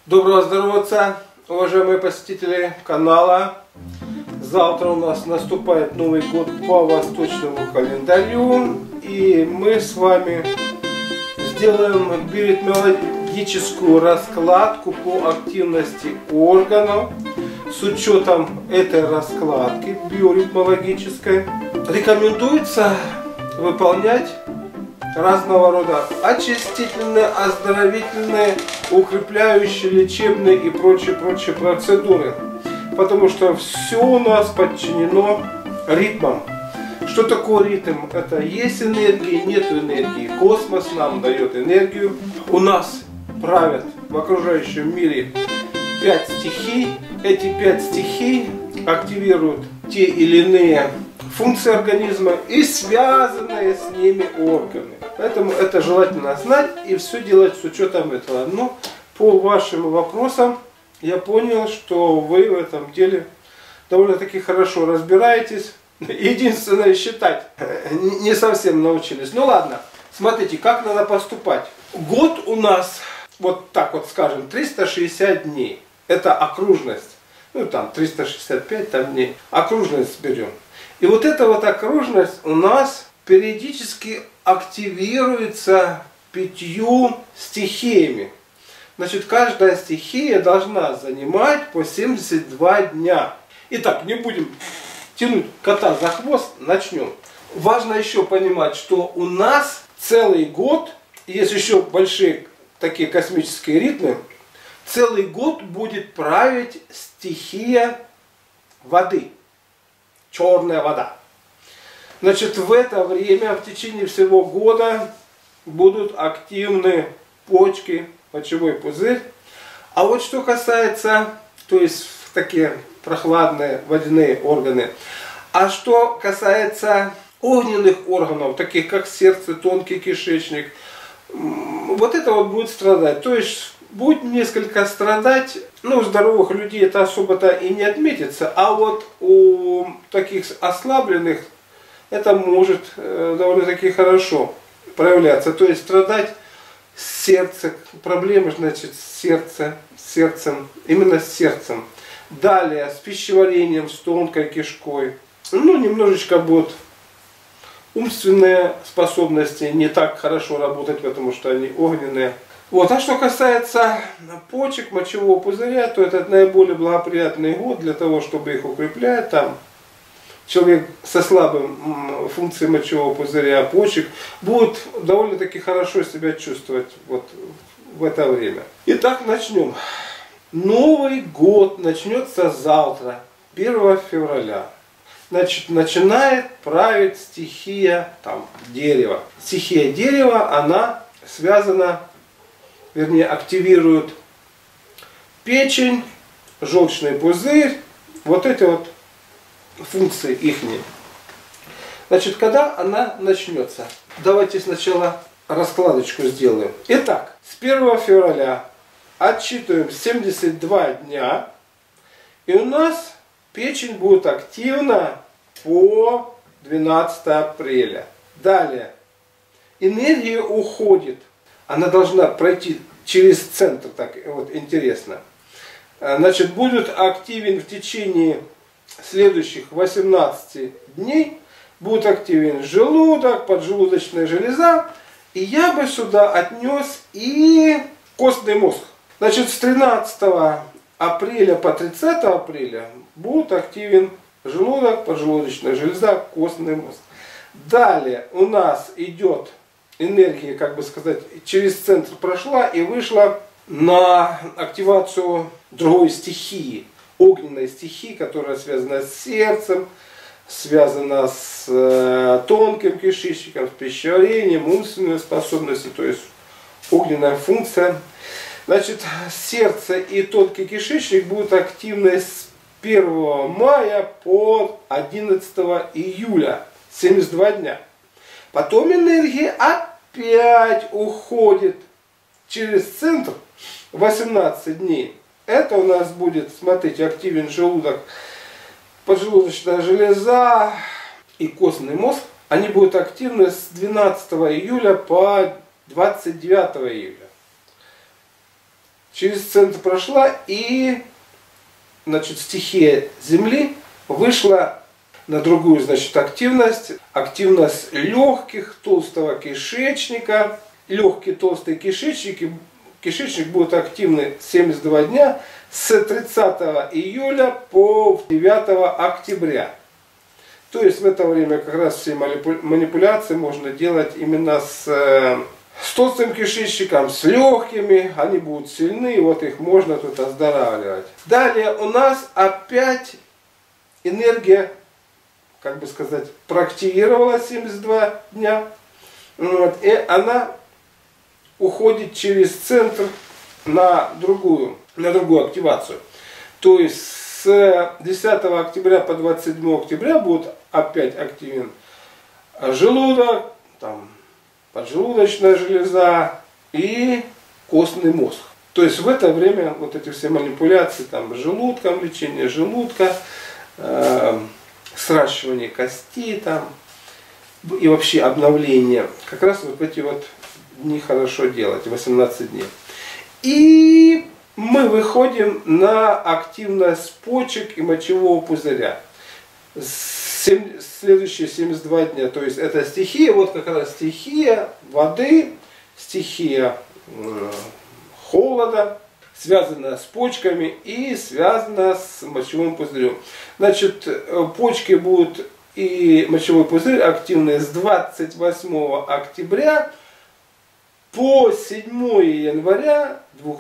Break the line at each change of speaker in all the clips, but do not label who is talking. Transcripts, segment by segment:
Доброго здоровья, уважаемые посетители канала. Завтра у нас наступает Новый год по восточному календарю. И мы с вами сделаем биоритмологическую раскладку по активности органов. С учетом этой раскладки биоритмологической рекомендуется выполнять разного рода очистительные, оздоровительные, укрепляющие, лечебные и прочие процедуры. Потому что все у нас подчинено ритмам. Что такое ритм? Это есть энергия, нет энергии. Космос нам дает энергию. У нас правят в окружающем мире 5 стихий. Эти 5 стихий активируют те или иные функции организма и связанные с ними органы. Поэтому это желательно знать и все делать с учетом этого. Но по вашим вопросам я понял, что вы в этом деле довольно-таки хорошо разбираетесь. Единственное, считать не совсем научились. Ну ладно, смотрите, как надо поступать. Год у нас, вот так вот скажем, 360 дней. Это окружность. Ну там 365 там дней. Окружность берем. И вот эта вот окружность у нас периодически активируется 5 стихиями. Значит, каждая стихия должна занимать по 72 дня. Итак, не будем тянуть кота за хвост, начнем. Важно еще понимать, что у нас целый год, есть еще большие такие космические ритмы, целый год будет править стихия воды. Черная вода. Значит, в это время, в течение всего года, будут активны почки, мочевой пузырь. А вот что касается, то есть такие прохладные водяные органы. А что касается огненных органов, таких как сердце, тонкий кишечник, вот это вот будет страдать. То есть будет несколько страдать, ну, у здоровых людей это особо-то и не отметится, а вот у таких ослабленных это может довольно-таки хорошо проявляться. То есть страдать сердце, проблемы, значит, с сердцем, именно с сердцем. Далее с пищеварением, с тонкой кишкой. Ну, немножечко будут умственные способности не так хорошо работать, потому что они огненные. Вот. А что касается почек, мочевого пузыря, то это наиболее благоприятный год для того, чтобы их укреплять. Там человек со слабым функцией мочевого пузыря, почек, будет довольно-таки хорошо себя чувствовать вот в это время. Итак, начнем. Новый год начнется завтра, 1 февраля. Значит, начинает править стихия там, дерева. Стихия дерева, она связана, вернее, активирует печень, желчный пузырь, вот эти вот функции ихние. Значит, когда она начнется? Давайте сначала раскладочку сделаем. Итак, с 1 февраля отсчитываем 72 дня. И у нас печень будет активна по 12 апреля. Далее. Энергия уходит. Она должна пройти через центр. Так вот интересно. Значит, будет активен в течение следующих 18 дней. Будет активен желудок, поджелудочная железа. И я бы сюда отнес и костный мозг. Значит, с 13 апреля по 30 апреля будет активен желудок, поджелудочная железа, костный мозг. Далее у нас идет энергия, как бы сказать, через центр прошла и вышла на активацию другой стихии, огненной стихии, которая связана с сердцем, связана с тонким кишечником, с пищеварением, умственными способностями, то есть огненная функция. Значит, сердце и тонкий кишечник будут активны с 1 мая по 11 июля, 72 дня. Потом энергия опять уходит через центр 18 дней. Это у нас будет, смотрите, активен желудок, поджелудочная железа и костный мозг. Они будут активны с 12 июля по 29 июля. через центр прошла, и, значит, стихия Земли вышла на другую, значит, активность. Активность легких, толстого кишечника. Легкие, толстые кишечник будет активны 72 дня с 30 июля по 9 октября. То есть в это время как раз все манипуляции можно делать именно с толстым кишечником, с легкими, они будут сильны, и вот их можно тут оздоравливать. Далее у нас опять энергия, как бы сказать, проактивировалась 72 дня, вот, и она уходит через центр на другую активацию. То есть с 10 октября по 27 октября будет опять активен желудок, там, поджелудочная железа и костный мозг. То есть в это время вот эти все манипуляции, там, с желудком, лечение желудка, сращивание костей там, и вообще обновление, как раз вот эти вот дни хорошо делать, 18 дней. И мы выходим на активность почек и мочевого пузыря. Следующие 72 дня, то есть это стихия, вот как раз стихия воды, стихия холода, связана с почками и связана с мочевым пузырем. Значит, почки будут и мочевой пузырь активны с 28 октября по 7 января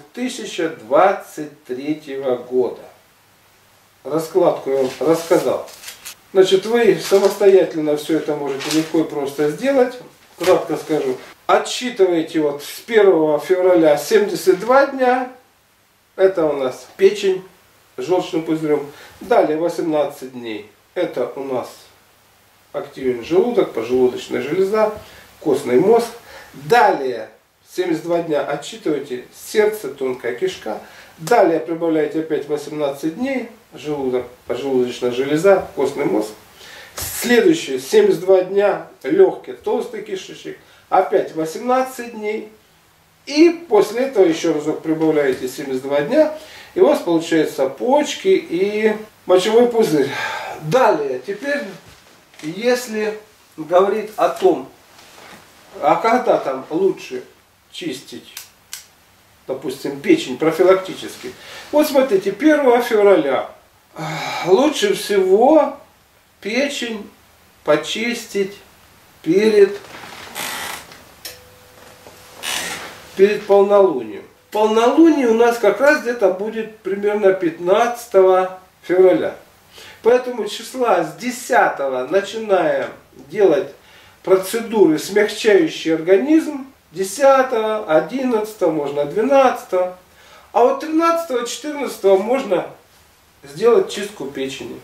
2023 года. Раскладку я вам рассказал. Значит, вы самостоятельно все это можете легко и просто сделать. Кратко скажу. Отсчитываете вот с 1 февраля 72 дня. Это у нас печень с желчным пузырем. Далее 18 дней. Это у нас активен желудок, поджелудочная железа, костный мозг. Далее 72 дня отсчитываете сердце, тонкая кишка. Далее прибавляете опять 18 дней. Желудок, поджелудочная железа, костный мозг. Следующие 72 дня легкий, толстый кишечник. Опять 18 дней. И после этого еще разок прибавляете 72 дня. И у вас получается почки и мочевой пузырь. Далее, теперь, если говорить о том, а когда там лучше чистить, допустим, печень профилактически. Вот смотрите, 1 февраля лучше всего печень почистить перед полнолунием. Полнолуние у нас как раз где-то будет примерно 15 февраля. Поэтому числа с 10 начинаем делать процедуры, смягчающие организм. 10, 11, можно 12. А вот 13, 14 можно сделать чистку печени.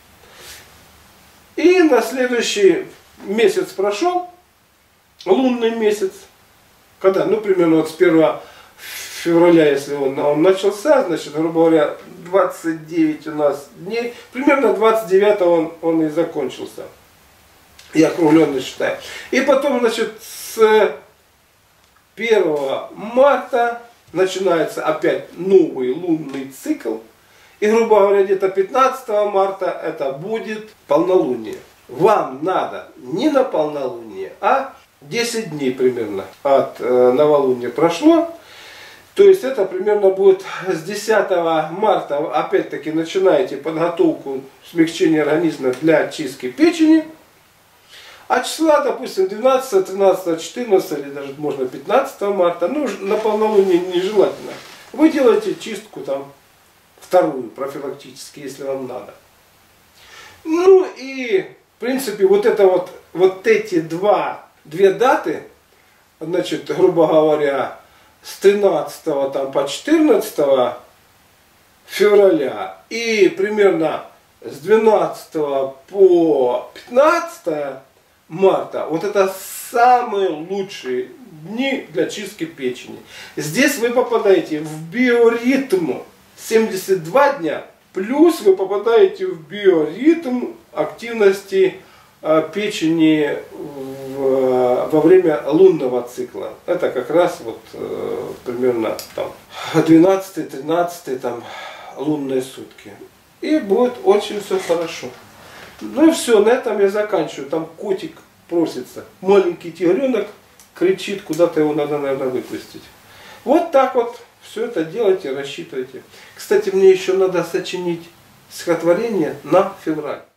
И на следующий месяц прошел, лунный месяц, когда, ну, примерно вот с 1 февраля, если он начался, значит, грубо говоря, 29 у нас дней, примерно 29 он и закончился. Я округленно считаю. И потом, значит, с 1 марта начинается опять новый лунный цикл. И, грубо говоря, где-то 15 марта это будет полнолуние. Вам надо не на полнолуние, а 10 дней примерно от новолуния прошло. То есть это примерно будет с 10 марта, опять-таки начинаете подготовку смягчения организма для чистки печени. А числа, допустим, 12, 13, 14 или даже можно 15 марта, ну на полнолуние нежелательно. Вы делаете чистку там вторую профилактически, если вам надо. Ну и в принципе вот это вот эти две даты, значит, грубо говоря, с 13 там, по 14 февраля и примерно с 12 по 15 марта, вот это самые лучшие дни для чистки печени. Здесь вы попадаете в биоритм 72 дня, плюс вы попадаете в биоритм активности печени в во время лунного цикла. Это как раз вот примерно там 12-13 там лунные сутки. И будет очень все хорошо. Ну и все, на этом я заканчиваю. Там котик просится. Маленький тигренок кричит, куда-то его надо, наверное, выпустить. Вот так вот все это делайте, рассчитывайте. Кстати, мне еще надо сочинить стихотворение на февраль.